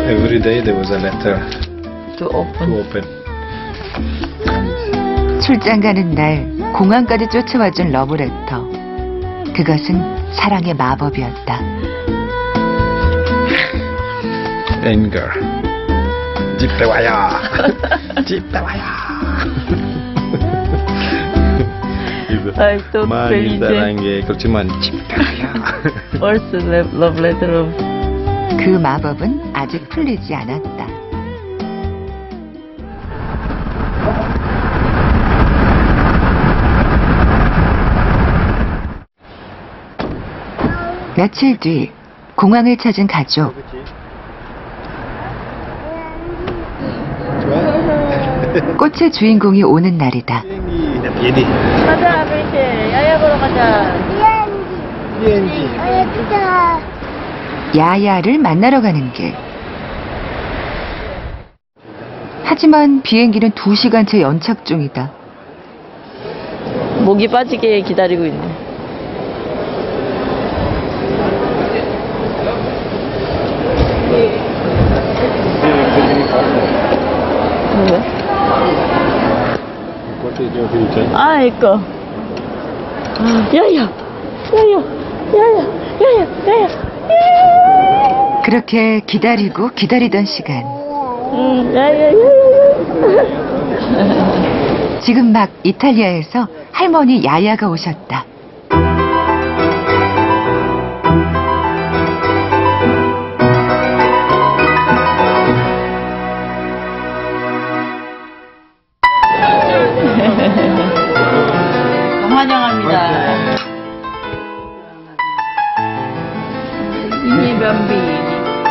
Every day there was a letter to open. 출장 가는 날 공항까지 쫓아와준 러브레터. 그것은 사랑의 마법이었다. Anger. 집에 와요. 집에 와요. I thought Magdalang 그렇지만 집에 와요. What's the love letter of? 그 마법은 아직 풀리지 않았다. 며칠 뒤 공항을 찾은 가족. 꽃의 주인공이 오는 날이다. 가자, 브리티. 야야 보러 가자. 비행기. 야야를 만나러 가는 길. 하지만 비행기는 2시간째 연착 중이다. 목이 빠지게 기다리고 있네. What is your future? 아, 이거. 야야. 그렇게 기다리고 기다리던 시간. 야야. 지금 막 이탈리아에서 할머니 야야가 오셨다. 환영합니다. 이 변비.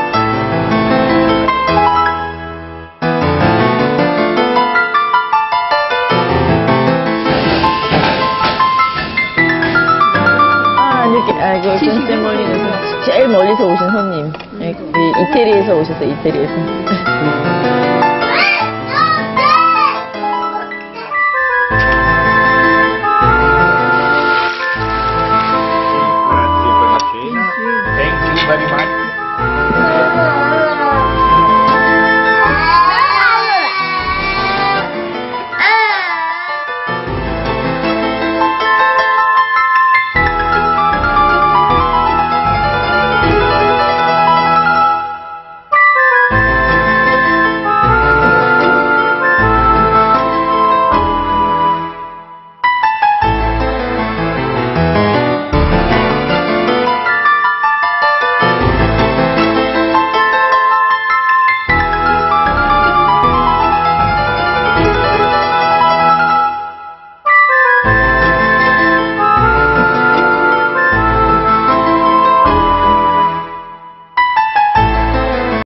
이거 진짜 멀리서 제일 멀리서 오신 손님. 이태리에서 오셨어요. 이태리에서.